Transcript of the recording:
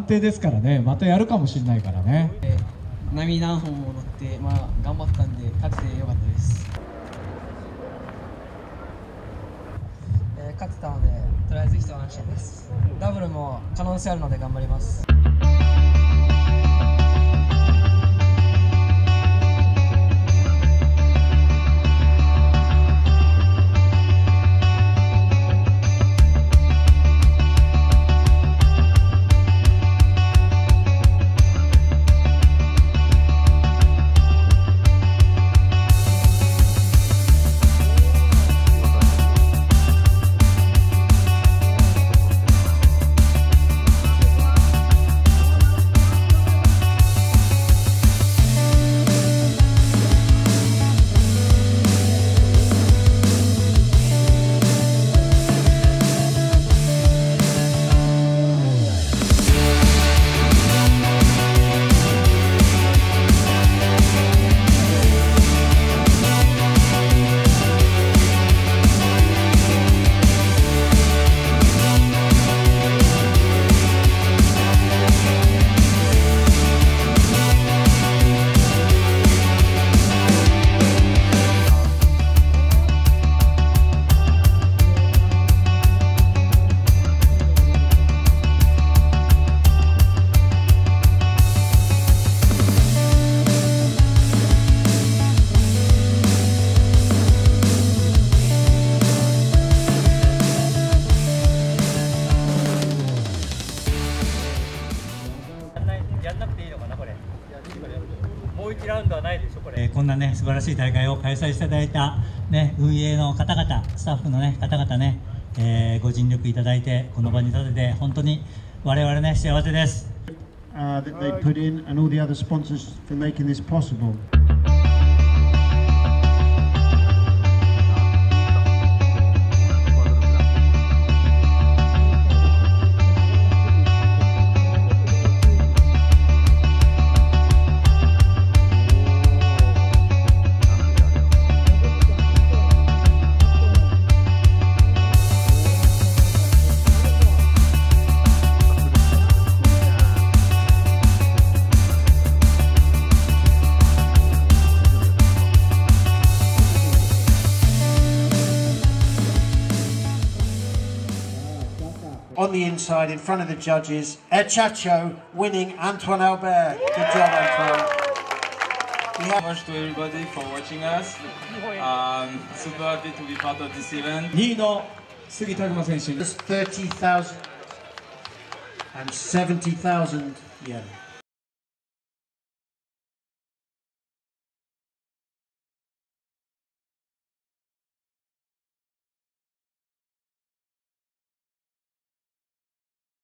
定ですからね、またやるかもしれないからね。 波何本も乗って、頑張ったんで勝ててよかったです。勝てたのでとりあえず一安心です。ダブルも可能性あるので頑張ります。 もう1ラウンドはないでしょこれ。こんなね素晴らしい大会を開催していただいたね運営の方々、スタッフのね方々ね、ご尽力いただいてこの場に立てて本当に我々ね幸せです。 That they put in and all the other sponsors for making this possible. On the inside, in front of the judges, Chacho winning Antoine Albert. Good job, Antoine. Thank you much to everybody for watching us. Super happy to be part of this event. 2位の杉田熊選手。 30,000 and 70,000 yen.